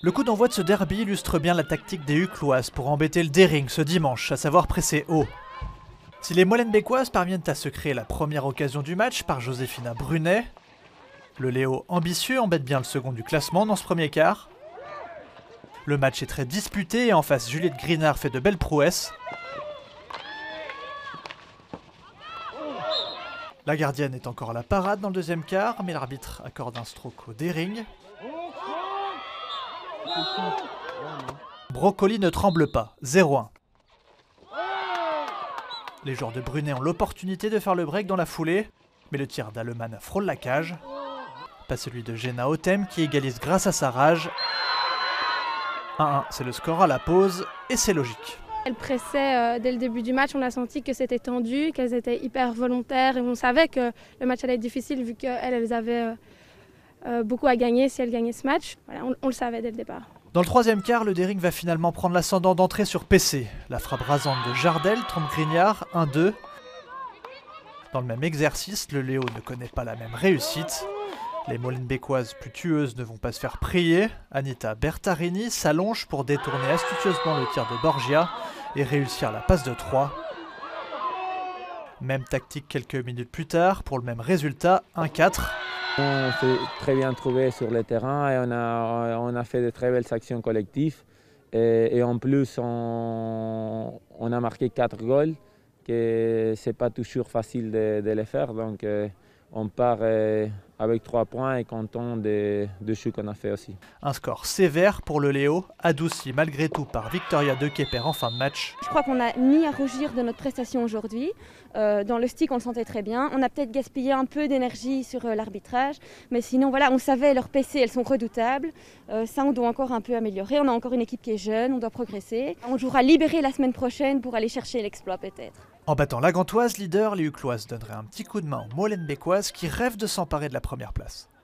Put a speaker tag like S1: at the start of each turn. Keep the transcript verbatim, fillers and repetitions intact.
S1: Le coup d'envoi de ce derby illustre bien la tactique des Ucloises pour embêter le Dering ce dimanche, à savoir presser haut. Si les Molenbeekoises parviennent à se créer la première occasion du match par Josefina Brunet, le Léo ambitieux embête bien le second du classement dans ce premier quart. Le match est très disputé et en face Juliette Grinard fait de belles prouesses. La gardienne est encore à la parade dans le deuxième quart, mais l'arbitre accorde un stroke au Dering. Brocoli ne tremble pas, zéro un. Les joueurs de Brunet ont l'opportunité de faire le break dans la foulée, mais le tir d'Alemann frôle la cage. Pas celui de Jenna Otem qui égalise grâce à sa rage. un un, c'est le score à la pause et c'est logique.
S2: Elles pressaient euh, dès le début du match, on a senti que c'était tendu, qu'elles étaient hyper volontaires et on savait que le match allait être difficile vu qu'elles elles avaient euh, euh, beaucoup à gagner si elles gagnaient ce match. Voilà, on, on le savait dès le départ.
S1: Dans le troisième quart, le Dering va finalement prendre l'ascendant d'entrée sur P C. La frappe rasante de Jardel trompe Grignard, un deux. Dans le même exercice, le Léo ne connaît pas la même réussite. Les Molenbeekoises plus tueuses ne vont pas se faire prier. Anita Bertarini s'allonge pour détourner astucieusement le tir de Borgia et réussir la passe de trois. Même tactique quelques minutes plus tard pour le même résultat, un quatre.
S3: On s'est très bien trouvé sur le terrain et on a, on a fait de très belles actions collectives. Et, et en plus, on, on a marqué quatre goals, que ce n'est pas toujours facile de, de les faire. Donc euh, on part euh, avec trois points et content de, de ce qu'on a fait aussi.
S1: Un score sévère pour le Léo, adouci malgré tout par Victoria De Kepper en fin de match.
S4: Je crois qu'on n'a ni à rougir de notre prestation aujourd'hui. Euh, dans le stick, on le sentait très bien. On a peut-être gaspillé un peu d'énergie sur euh, l'arbitrage, mais sinon, voilà, on savait leurs P C, elles sont redoutables. Euh, ça, on doit encore un peu améliorer. On a encore une équipe qui est jeune, on doit progresser. On jouera libéré la semaine prochaine pour aller chercher l'exploit peut-être.
S1: En battant la Gantoise leader, les Ucloises donneraient un petit coup de main aux Molenbeekoises qui rêvent de s'emparer de la première place.